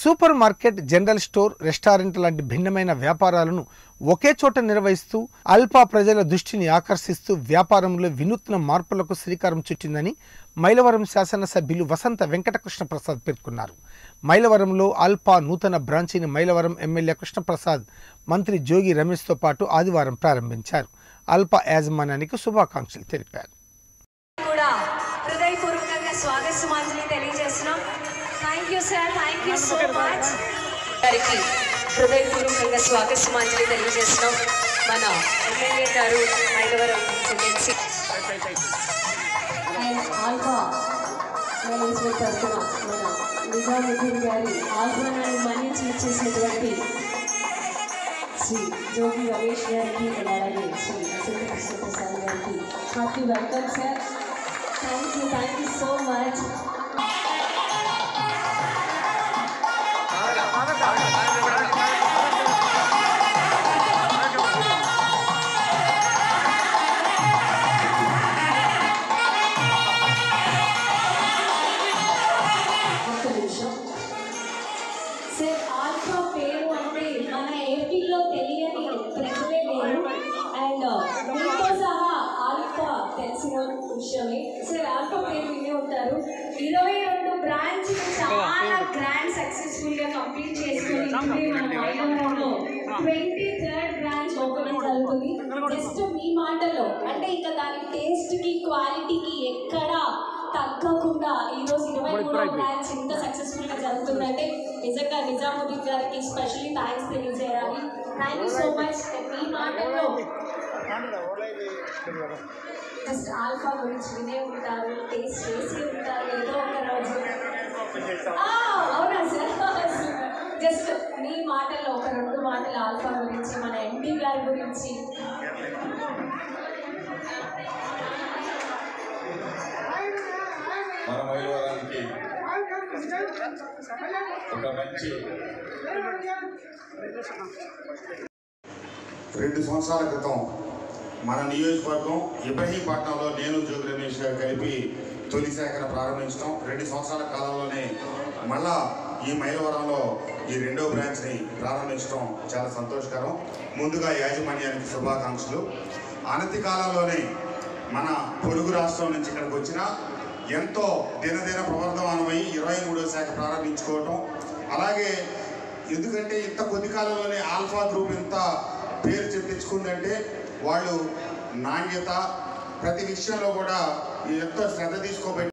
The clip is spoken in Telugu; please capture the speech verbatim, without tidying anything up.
Super market, general store, restaurant లాంటి భిన్నమైన వ్యాపారాలను ఒకే చోట నిర్వహిస్తూ అల్పా ప్రజల దృష్టిని ఆకర్షిస్తూ వ్యాపారంలో వినూత్న మార్పులకు శ్రీకారం చుట్టిందని మైలవరం శాసనసభ్యులు వసంత వెంకటకృష్ణ ప్రసాద్ పేర్కొన్నారు. మైలవరంలో అల్పా నూతన బ్రాంచీని మైలవరం ఎమ్మెల్యే కృష్ణప్రసాద్, మంత్రి జోగి రమేష్తో పాటు ఆదివారం ప్రారంభించారు. అల్పా యాజమాన్యానికి శుభాకాంక్షలు తెలిపారు. Thank you sir, thank you so much. గారికి హృదయపూర్వకంగా స్వాగత సమాంజలి తెలియజేస్తున్నాం. మన ఎమ్మెల్యే గారు Mylavaram MLC and Alpha management తరఫున మన నిజాముద్దీన్ గారి ఆహ్వానాన్ని మన్నించి ఇచ్చేసినటువంటి శ్రీ జోగి రమేష్ గారికి అలాగే శ్రీ వసంత కృష్ణప్రసాద్ గారికి hearty welcome sir. Thank you thank you so much. Sir Alpha పేరు అంటే మన ఏపీలో తెలియని ప్రజలే లేరు. అండ్ మీతో సహా ఆల్ఫా తెలిసిన విషయమే. సార్ ఆల్ఫా పేరు వినే ఉంటారు. ఇరవై రెండు బ్రాంచ్ చాలా గ్రాండ్ సక్సెస్ఫుల్ గా కంప్లీట్ చేసుకుని ఇప్పుడే మన మైలవరంలో ట్వంటీ థర్డ్ బ్రాంచ్ ఓపెనింగ్ జరుగుతుంది. జస్ట్ మీ మాటల్లో అంటే ఇంకా దాని టేస్ట్ కి క్వాలిటీకి ఎక్కడా తగ్గకుండా ఈరోజు ఇరవై మూడో బ్రాంచ్ ఇంత సక్సెస్ఫుల్ గా జరుగుతుందంటే నిజంగా నిజాముద్దీన్ గారికి స్పెషల్లీ థ్యాంక్స్ తెలియజేయాలి. Thank you so much. మీ మాటల్లో జస్ట్ ఆల్ఫా గురించి వినే ఉంటారు, టేస్ట్ చేసి ఉంటారు ఏదో ఒక రోజు. అవునా సార్? జస్ట్ మీ మాటల్లో ఒక రెండు మాటలు ఆల్ఫా గురించి, మన ఎంపీ గారి గురించి. మన మైలవరానికి ఒక మంచి రెండు సంవత్సరాల క్రితం మన నియోజకవర్గం ఇబ్రహీంపట్నంలో నేను జోగి రమేష్ గారు కలిపి తొలి శాఖను ప్రారంభించడం. రెండు సంవత్సరాల కాలంలోనే మళ్ళా ఈ మైలవరంలో ఈ రెండో బ్రాంచ్ని ప్రారంభించడం చాలా సంతోషకరం. ముందుగా యాజమాన్యానికి శుభాకాంక్షలు. అనతి కాలంలోనే మన పొరుగు రాష్ట్రం నుంచి ఇక్కడికి వచ్చిన ఎంతో దినదిన ప్రవర్ధమానమై ఇరవై మూడో శాఖ ప్రారంభించుకోవటం. అలాగే ఎందుకంటే ఇంత కొద్ది కాలంలోనే ఆల్ఫా గ్రూప్ ఇంత పేరు చెప్పించుకుందంటే వాళ్ళు నాణ్యత ప్రతి విషయంలో కూడా ఎంతో శ్రద్ధ తీసుకోబట్టి